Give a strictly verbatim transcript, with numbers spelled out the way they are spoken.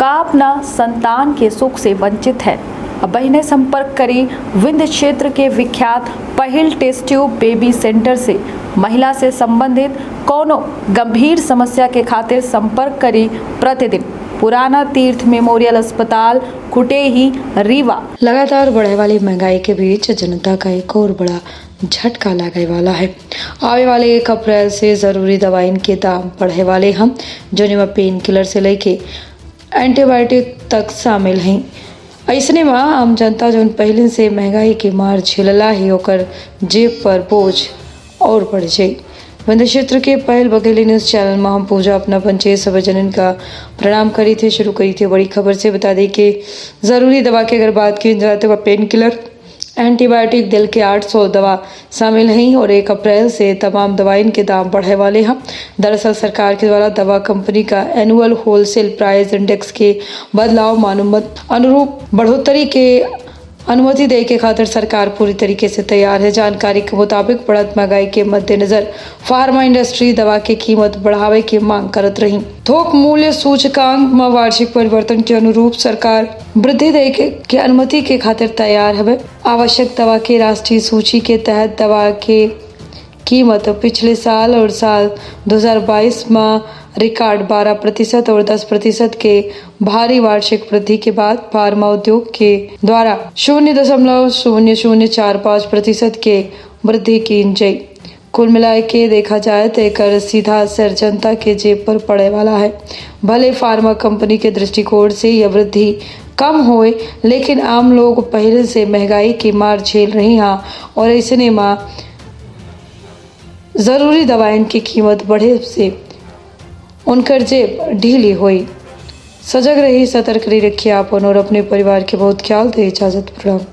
का अपना संतान के सुख से वंचित है। अब बहनें संपर्क करी विंध्य क्षेत्र के विख्यात पहिल टेस्ट ट्यूब बेबी सेंटर से। महिला से संबंधित कोनो गंभीर समस्या के खातिर संपर्क करी प्रतिदिन पुराना तीर्थ मेमोरियल अस्पताल कुटेही रीवा। लगातार बढ़े वाली महंगाई के बीच जनता का एक और बड़ा झटका लगने वाला है। आने वाले एक अप्रैल से जरूरी दवाइन के दाम बढ़े वाले हम जो पेन किलर से लेके एंटीबायोटिक तक शामिल हैं। ऐसने में आम जनता जो पहले से महंगाई की मार झेलला ही होकर जेब पर बोझ और बढ़ जाये। विंध्य क्षेत्र के पहल बघेली न्यूज चैनल में हम पूजा अपना पंचायत सभा जनन का प्रणाम करी थे शुरू करी थी। बड़ी खबर से बता दें कि जरूरी दवा की अगर बात की जाए तो पेन किलर एंटीबायोटिक दिल के आठ सौ दवा शामिल हैं और एक अप्रैल से तमाम दवाइन के दाम बढ़े वाले हैं। दरअसल सरकार के द्वारा दवा कंपनी का एनुअल होलसेल प्राइस इंडेक्स के बदलाव अनुरूप बढ़ोतरी के अनुमति दे के खातिर सरकार पूरी तरीके से तैयार है। जानकारी के मुताबिक बढ़त महंगाई के मद्देनजर फार्मा इंडस्ट्री दवा की कीमत बढ़ावे की मांग करत रही। थोक मूल्य सूचकांक में वार्षिक परिवर्तन के अनुरूप सरकार वृद्धि दे के, के अनुमति के खातिर तैयार है। आवश्यक दवा के राष्ट्रीय सूची के तहत दवा के कीमत पिछले साल और साल दो हज़ार बाईस में रिकॉर्ड बारह प्रतिशत और दस प्रतिशत के भारी वार्षिक वृद्धि के बाद फार्मा उद्योग के द्वारा शून्य दशमलव शून्य शून्य चार पाँच प्रतिशत के वृद्धि की गई। कुल मिला के देखा जाए तो एक सीधा असर जनता के जेब पर पड़े वाला है। भले फार्मा कंपनी के दृष्टिकोण से यह वृद्धि कम होए, लेकिन आम लोग पहले से महंगाई की मार झेल रही हैं और ऐसे में जरूरी दवाइन की कीमत बढ़े से उनकर जेब ढीली हुई। सजग रही, सतर्क रही, रखिए आप और अपने परिवार के बहुत ख्याल दे। इजाजत, प्रणाम।